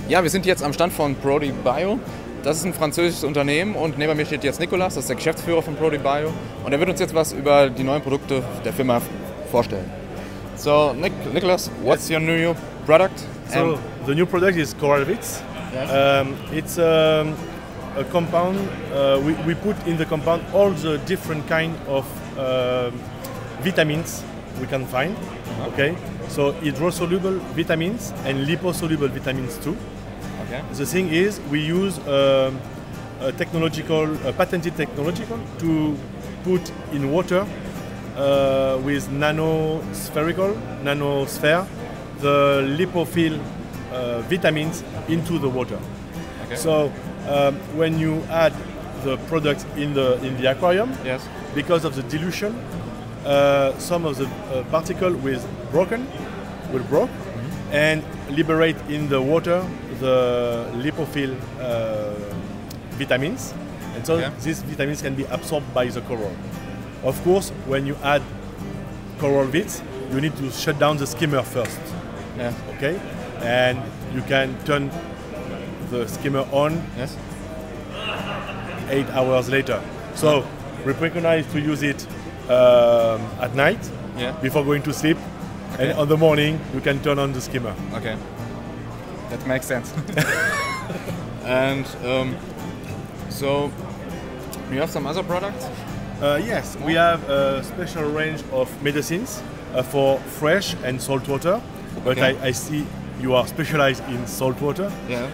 Ja, wir sind jetzt am Stand von ProDBio. Das ist ein französisches Unternehmen und neben mir steht jetzt Nicolas, das ist der Geschäftsführer von ProDBio. Und er wird uns jetzt was über die neuen Produkte der Firma vorstellen. So, Nicolas, what's your new product? So the new product is CoralVits. Yes. It's a compound. We put in the compound all the different kind of vitamins we can find. Okay, so hydrosoluble vitamins and liposoluble vitamins too. Okay. The thing is, we use a patented technological to put in water with nanosphere, the lipophil vitamins into the water. Okay. So when you add the product in the aquarium, Yes. because of the dilution, some of the particle will broke, and liberate in the water the lipophil vitamins, and so these vitamins can be absorbed by the coral. Of course, when you add CoralVits, you need to shut down the skimmer first. Yeah. Okay, and you can turn the skimmer on Yes. 8 hours later. So we preconize to use it at night before going to sleep, and on the morning you can turn on the skimmer. Okay. That makes sense. And so you have some other products? Yes, we have a special range of medicines for fresh and salt water, but I see you are specialized in salt water. Yeah.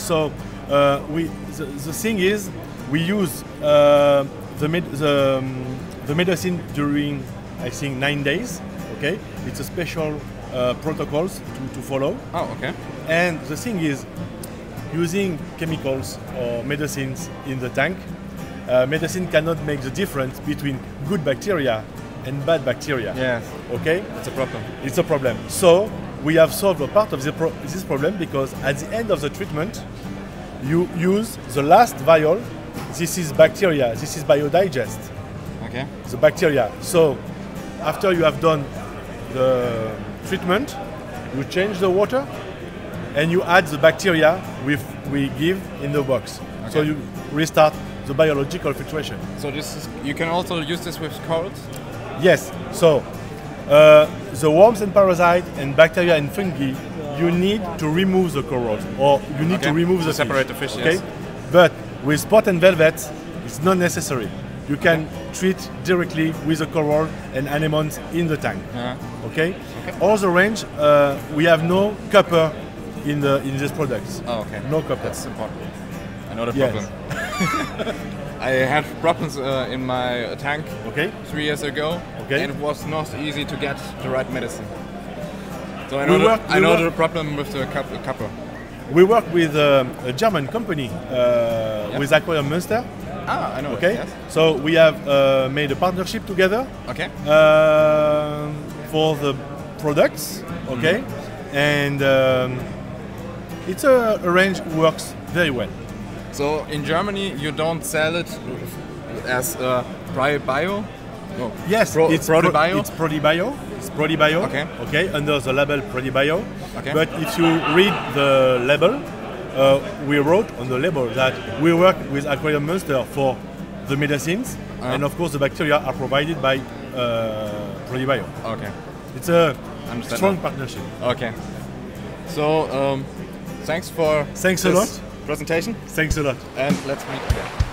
The thing is, we use the medicine during, I think, 9 days. Okay, it's a special protocols to follow. Oh, okay. And the thing is, using chemicals or medicines in the tank, medicine cannot make the difference between good bacteria and bad bacteria. Yes. Okay? It's a problem. It's a problem. So we have solved a part of this problem, because at the end of the treatment, you use the last vial. This is bacteria. This is biodigest. Okay. The bacteria. So after you have done the treatment, you change the water and you add the bacteria we give in the box. Okay. So you restart the biological filtration. So you can also use this with corals? Yes. So the worms and parasites and bacteria and fungi, you need to remove the corals, or you need to remove the separate the fish. Okay. Yes. But with spot and velvet, it's not necessary. You can treat directly with the coral and anemones in the tank. Okay. All the range, we have no copper in these products. Oh, okay. No copper. That's important. I know the problem. I had problems in my tank 3 years ago, and it was not easy to get the right medicine. So I know the problem with the copper. We work with a German company, with Aquarium Münster. Ah, I know. Okay, Yes. so we have made a partnership together. Okay. For the products. Okay, and it's a range works very well. So in Germany, you don't sell it as ProDBio? No. Yes, it's ProDBio. It's ProDBio. It's ProDBio. Okay. Okay, under the label ProDBio. Okay. But if you read the label, we wrote on the label that we work with Aquarium Münster for the medicines, and of course the bacteria are provided by ProDBio. Okay. It's a strong partnership. Okay. So thanks for a lot presentation. Thanks a lot. And let's meet again.